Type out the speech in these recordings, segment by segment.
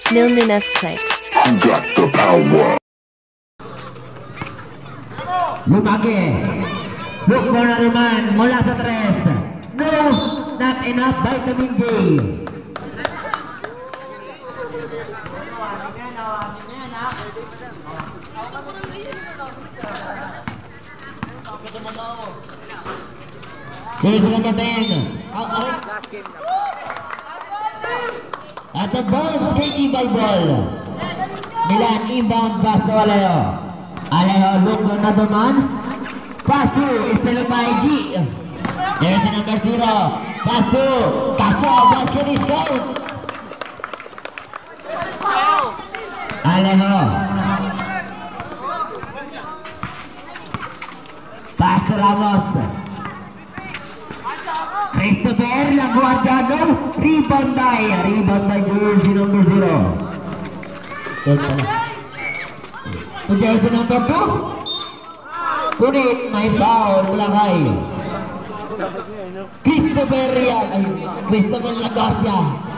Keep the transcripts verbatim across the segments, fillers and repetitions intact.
Nilminas plays. You got the power. Lumaki. Look mo na naman mula sa tres. No, not enough vitamin D. Sige, number ten. At the bounce kay Ibay ball. Milan inbound pass to Alejo. Alejo look mo na naman. Pass to still by G. There's the number zero. Pass to Kasha. Basket is out. Alejo. Pass to Ramos. Christopher Laguardiano. Rebound by. Rebound by jersey number zero. To jersey number two. Kunit may foul mula kay Christopher Rian. Ay, Christopher Laguardia.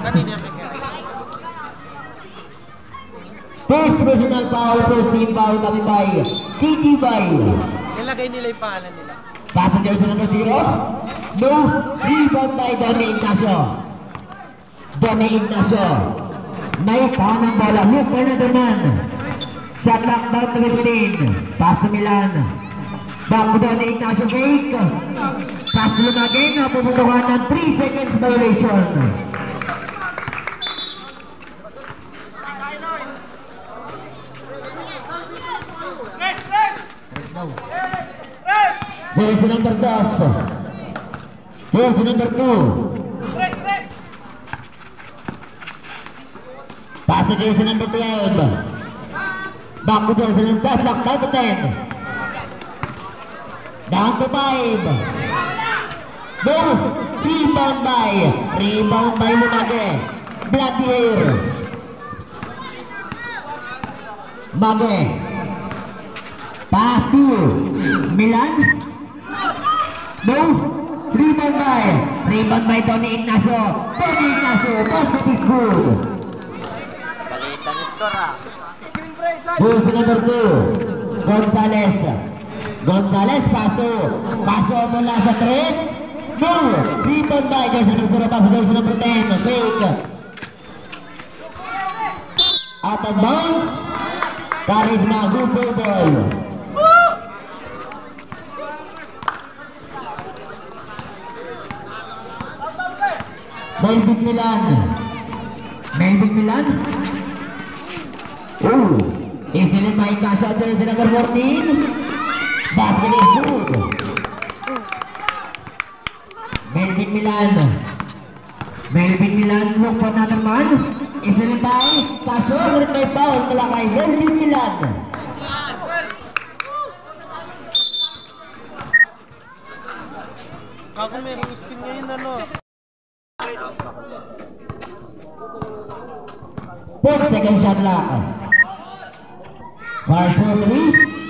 First personal foul, first team foul kami by Kitty Bay. Nilagay nila yung pangalan nila. Pass to jersey number zero. No, rebound by Donny Ignacio. Donny Ignacio. May tanang bola. Look for another man. Shot lock down to fifteen. Pass to Milan. Back to Donny Ignacio fake. Pass to Lumagin. Pupuntukan ng three seconds violation. Jersey number two. Jersey number two. Pass to jersey number twelve. Back to jersey number twelve. Lock down to ten. Down to five. Move. Rebound by. Rebound by Lumage. Bloody hair. Mage. Pass to Milan. No. Rebound by. Rebound by Tony Ignacio. Tony Ignacio. Basket is good. Balitan yung score ah. Jersey number two. Gonzales. Gonzales pass to Casio mula sa tres. No. Rebound by jersey number zero. Pass to jersey number ten. Fake. Out of bounds. Charisma. Good ball. Melvin Milan. Melvin Milan. Oh, is nilin by Kasha jersey number fourteen. Basket is good. Melvin Milan. Melvin Milan look for another man. Is nilin by Kasha. Ngunit may foul mula kay Melvin Milan. Ako merong spin ngayon ano. Four second shot clock. Five, four, three.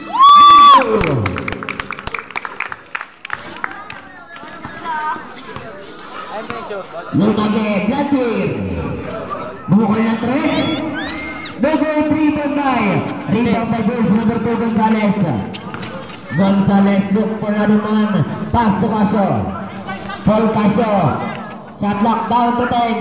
Lumage, Vladimir. Bumukol ng tres. Bego, rebound by. Rebound by jersey number two, Gonzales. Gonzales, look for another man. Pass to Casio. Paul Casio. Shot lock down to ten.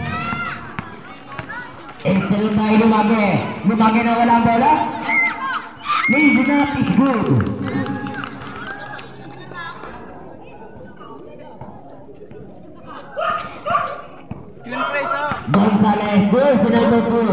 Still by Lumage. Lumage na walang bola. Lazy up is good. Gonzales, jersey number two.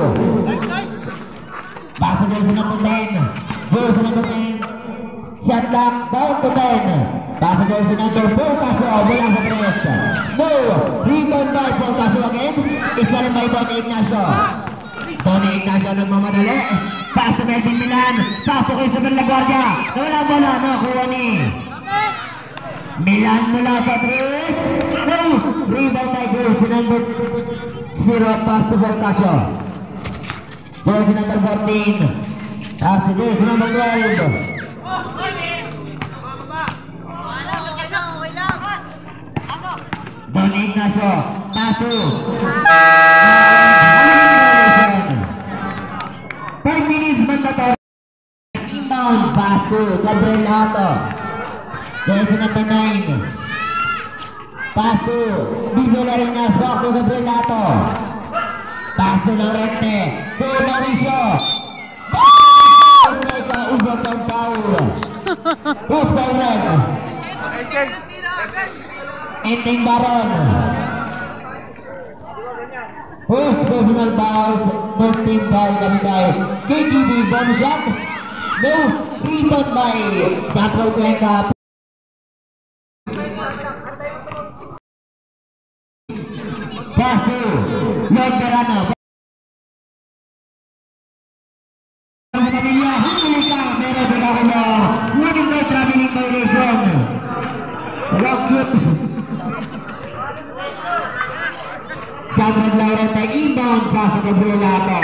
Pass to jersey number ten. Jersey number ten. Shot lock down to ten. Pass to jersey number four. Casio mula sa tres. No. Rebound by Paul Casio again. Isa rin by Tony Ignacio. Tony Ignacio nagmamadali. Pass to Melvin Milan. Pass to Christopher Laguardia. Wala bola. Nakuha ni Milan mula sa tres. No. Rebound by jersey number zero. Pass to Paul Casio. Jersey number fourteen. Pass to jersey number twelve. Don Ignacio, pass to to Gabriel Lato. Jersey number nine. Pass to Vivo Larinas. Back to Gabriel Lato. Pass to Lorente. To Mauricio. Mereka ubah ng foul. Who's foul red? Ending Baron. First personal fouls, no team foul kami by K G B bonus shot. No rebound by Patrol Cuenca. Pass to Lloyd Verano. Manila, huli ka, meron din ako na winning by traveling violation. Rocket. Cameron Laurent ay inbound pass sa Gabriel Lato.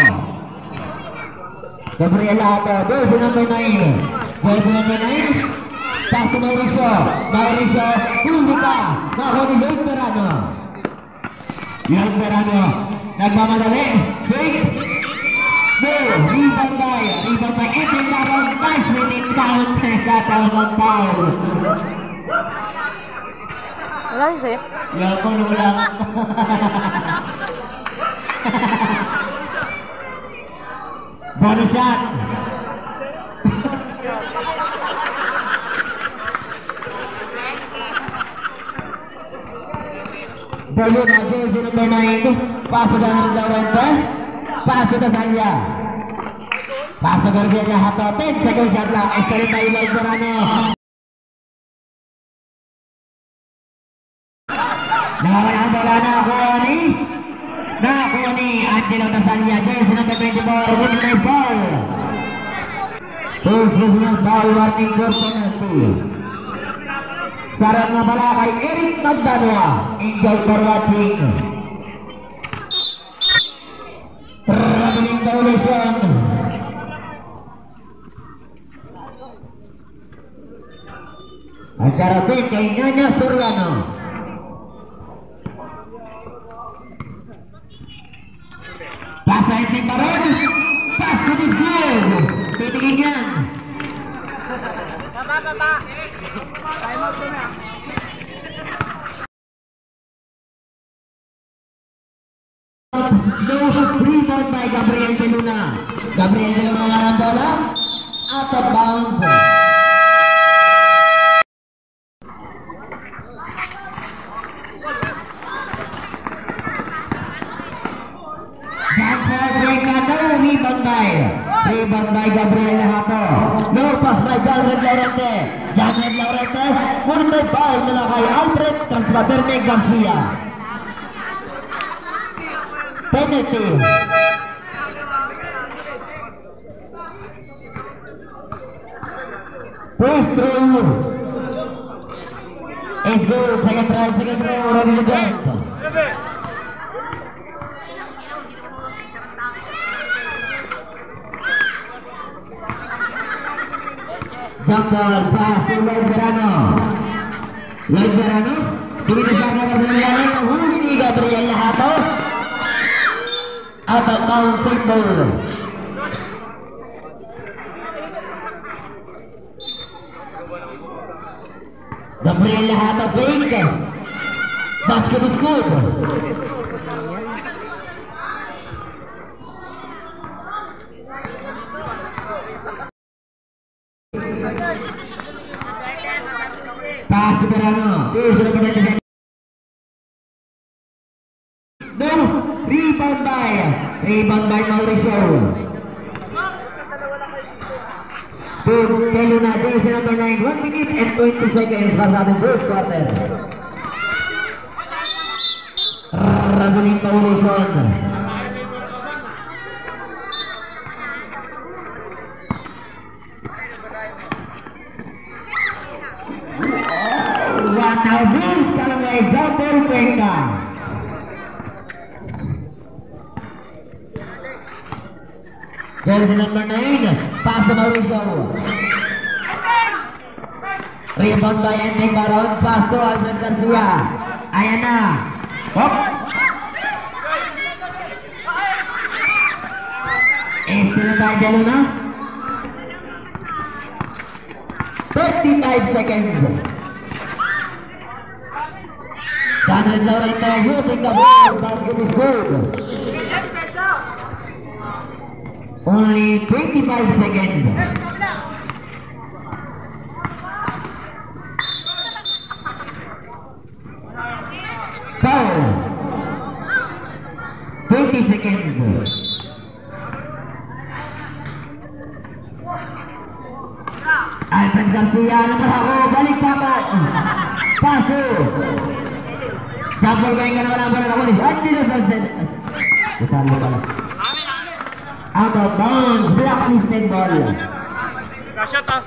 Gabriel Lato, jersey number nine. Jersey number nine. Pass to Mauricio. Mauricio, huli ka. Naho ni Lloyd Verano. Lloyd Verano, nagmamadali. Fake. No, rebound by, rebound by Edwin Baron. Nice winning counter sa Talman Foul. Wala yung sa'yo? Yan ko nung lang. Bonus shot. Balo na jersey number nine. Paso na ng Laurente. Paso na Sanya. Paso na Garcia Hato. ten second shot lang. Estelin na Lloyd Verano. Nakawala ang bola na kuha ni Nakakuha ni Angelo Tasanya. Jersey number twenty-four. Winning by foul. First personal foul warning for penalty. Sarang na pala kay Eric Magdanua. Enjoy for watching. Traveling violation. Ang sarapin kay Nanya Soriano. Pass sa Edwin Baron. Pass to this goal. Titingin yan. Baba, baba. Time out na. No rebound by Gabriel De Luna. Gabriel De Luna nga ng bola. Out of bounds. Jumper break na. No rebound by. Rebound by Gabriel Hato. No pass by Jalred Laurente. Jalred Laurente. Munod by foul mula kay Alfred Transbaterne Garcia. Penalty. First throw is good. Second try, second throw, ready to jump. Jump ball pass to Lloyd Verano. Lloyd Verano. Dito siya ka Gabriel. Huli ni Gabriel Hato. Out of bounds, safe ball. Gabriel Hato fake. Basket is good. Pass to Verano. This is the no rebound by rebound by Mauricio. To Keluna, jersey number nine. one minute and twenty seconds para sa ating first quarter. Raguling violation. One now Vince Calaway, Doctor Cuenca. Jersey number nine, pass to Mauricio. Rebound by Ending Baron, pass to Alfred Garcia. Ayan na. Hop. Estelin by De Luna. twenty-five seconds. Daniel Laura in there, hitting the ball. Basket is good. Only twenty-five seconds. Foul. twenty seconds. Alfred Garcia, nomor ako, balik dapat. Paso. Double going ka naman ang bola. Angelo Sanchez. Isali pala. Out of bounds. Blacklisted ball. Shot ah.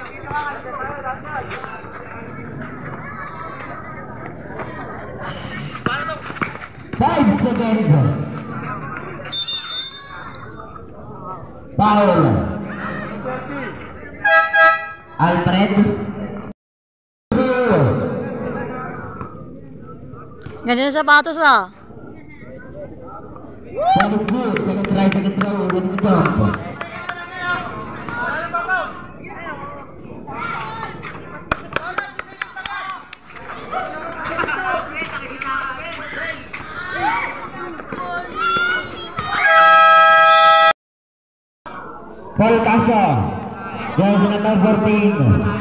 Five seconds. Foul. Alfred. Ganyan yung sapatos ah. Second good. Second try, second throw. Ready to jump. Paul Casa. Jersey number fourteen.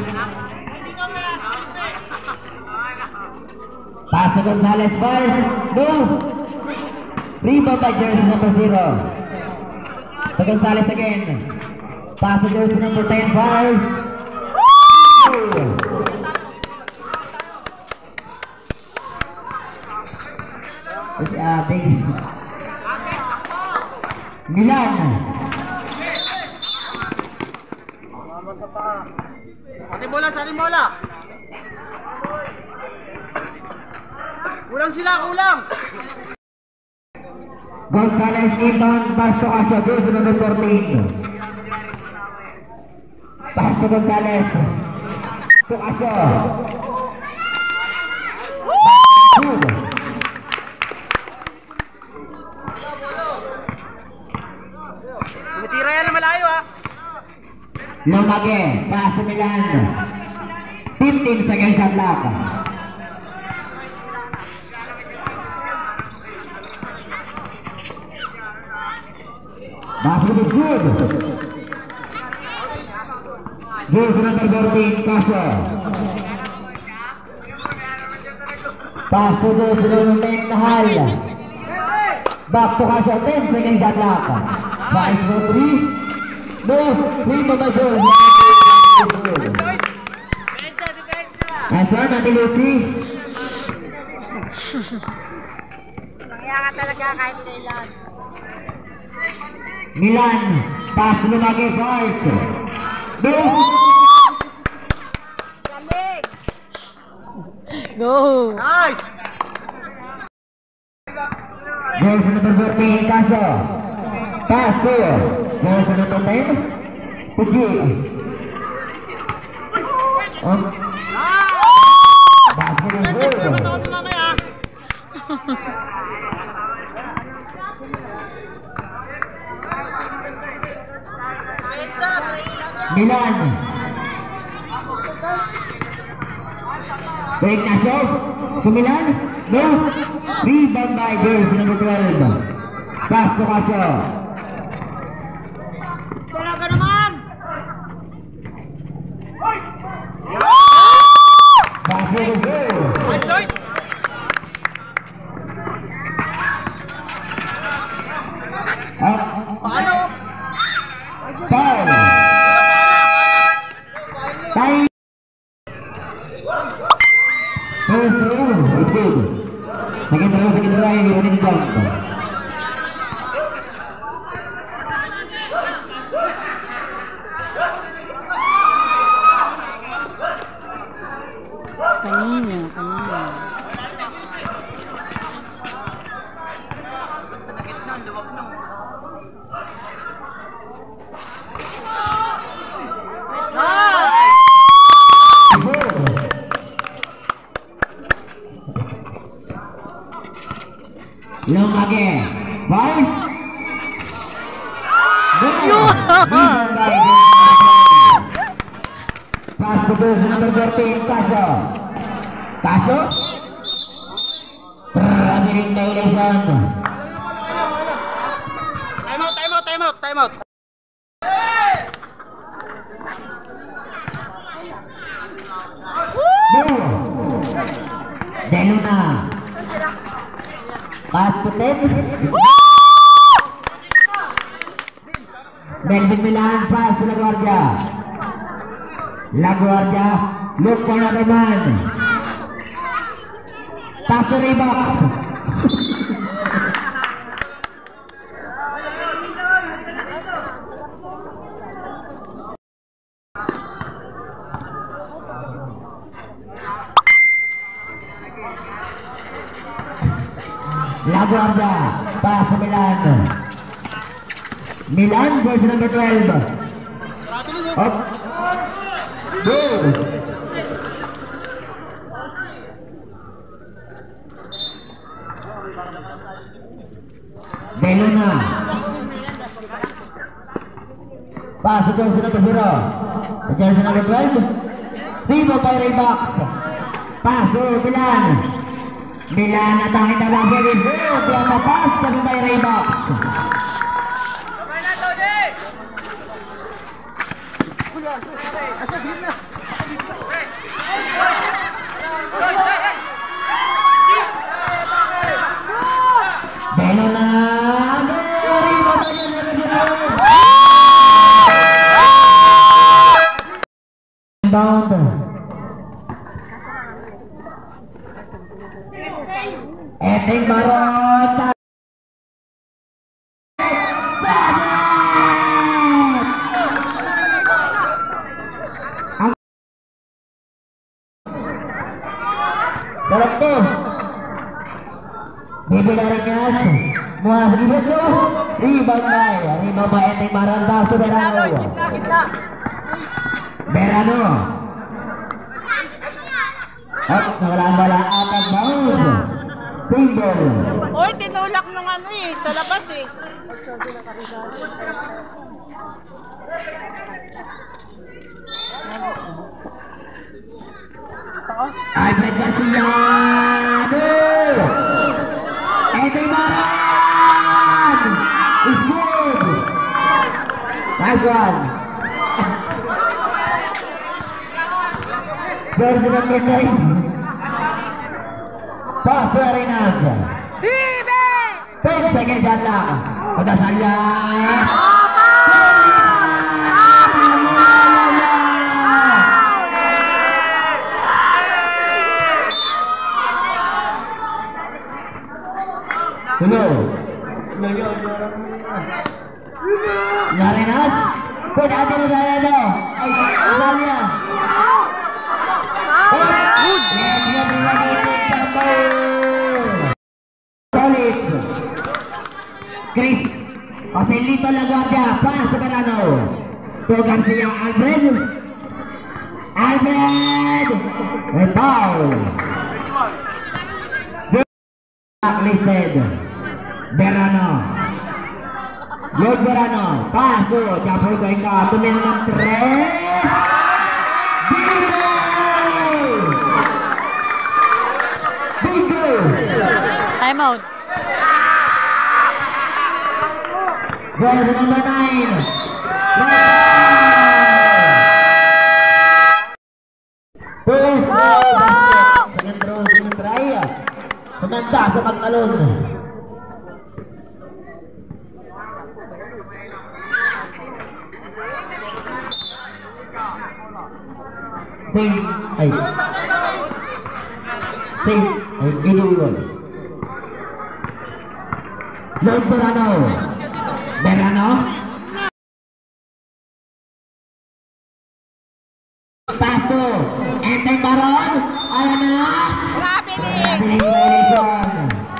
Pass to Gonzalez first. Move. Rebound by jersey number zero. To Gonzalez again. Pass to jersey number ten first. Move. It's a base. Milan. Ating bola, sa ating bola. Kulang sila, kulang. Gonzalez inbound, pass to Casio, jersey number fourteen. Pass to Gonzalez. To Casio. Good. Tumitira yan na malayo ha. Lumage, pass to Milan. fifteen seconds shot clock. Basket is good. Jersey number fourteen, Casio. Pass to jersey number ten, Nahal. Back to Casio, ten seconds shot clock. Five for three. No, three for the goal. Nice one, Ate Lucy. Kaya ka talaga kahit kailan. Milan, pass to Lumage first. No. Galing! Go! Nice! Jersey number fourteen, Casio. Pass to jersey number ten, Puji. Um, basket is good. Matawag mo mamaya. Milan. Break Casio. To Milan. No. Rebound by jersey number twelve. Pass to Casio. Talaga naman! Basket is good. Nice, Lloyd. Up. Paano? Foul. Time. First throw. It's good. Second throw, second try. Ready to jump. Kanina, kanina. Lumage. Five. Pass to goes number fourteen, Casio. Casio. Traveling violation. Time out, time out, time out, time out. Deluna. Pass to ten. Melvin Milan, pass to La Guardia. La Guardia, look for another man. Pass to Reebok. La Guardia, pass to Milan. Milan versus number twelve. Up. Good. Deluna. Pass to jersey number zero. Jersey number twelve. Reebok by Reebok. Pass to Milan. Milan attacking the basket. Good. Yung pass to by Reebok. Deluna. Bound. Eting Baron. Sarap to. Bibilarangas. Muas Gibeso. Rebound by. Rebound by Eting Baron. Baso Berano. Berano. Up. Nawalaan bala. Apat bounce. Single. Uy, tinulak ng ano eh, sa labas eh. Alfred Garcia. Eting Baron. It's good. Nice one. Version number nine. Pass to Arenas. ten seconds shot lang. Pagkasalya. Hello. Arenas. Pwede atin na tayo ito. Ay, Asalya. Solid. Chris Joselito La Guardia, pass to Berano. To Garcia, Alfred. Alfred. And foul. Blacklisted. Berano. Lord Berano. Pass to Japol Goenka. Tumingin ng tres. Time out. Version number nine. First second row, second try. Kumanda sa pagtalon. Save. Ay. Save. Ay, individual. Lord Berano. Berano. Paso. Eting Baron. Ayan na. Traveling. Violation.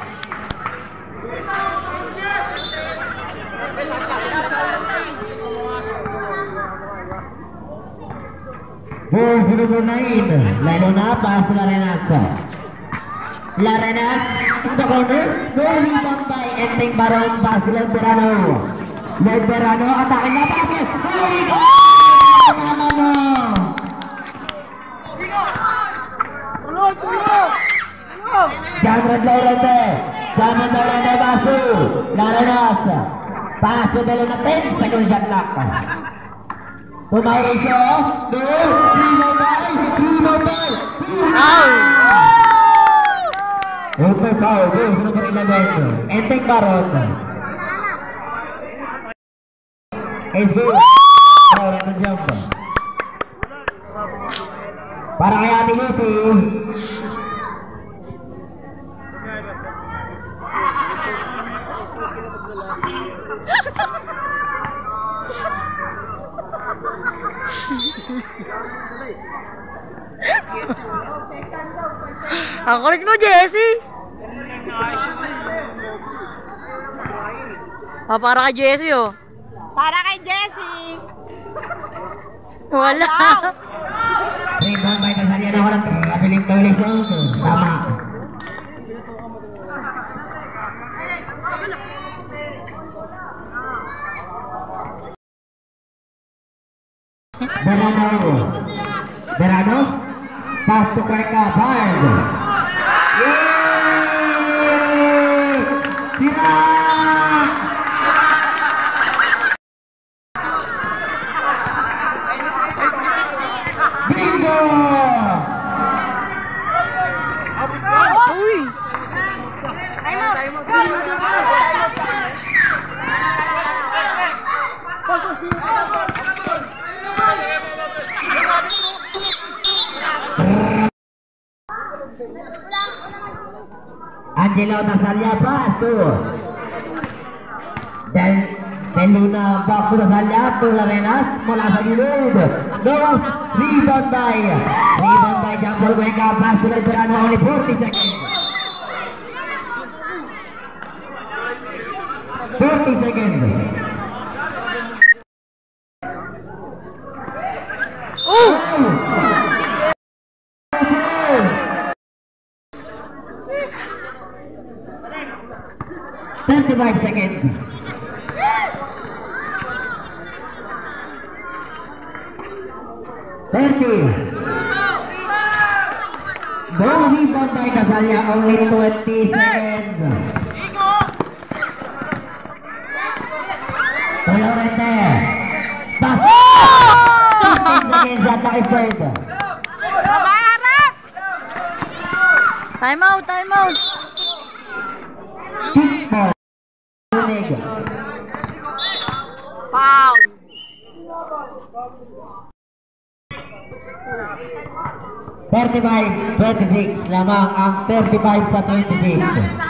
Verse number nine. Lalo na. Paso Larenas. Larenas. In the corner. No rebound by Eting Baron. Paso Lord Berano. Lord Berano. Atake na basket. Oh my God! Tama mo. Jangan Laurente. Jangan Laurente Basu. Larenas. Paso dalo na ten second shot clock. Tumayo siya. No. Rebound by. Rebound by. Out! Open foul. Goes number eleven. Enteng Baron. Ace goal. Foul at the jump. Para kay Ate Lucy. Ang kulit mo, Jessie! Ah, para kay Jessie, oh. Para kay Jessie. Wala. Rebound by Casalia na walang kabiling violation. Tama. Berano. Berano. Pass to Kreka. Bard. Yeay! Sira! Bingo! Uy! Angelo Nasalia pass to Del Del Luna back to Nasalia to Larenas mula sa gilid. No, rebound by rebound by Jambal Cuenca pass to Liberano, only forty seconds. forty seconds. Oh! thirty-five seconds. thirty. No rebound by Casalia, only twenty seconds. Laurente. Pass. fifteen seconds at the third. Maharap! Time out, time out! Kick ball. Foul. thirty-five, twenty-six lamang ang thirty-five sa twenty-six.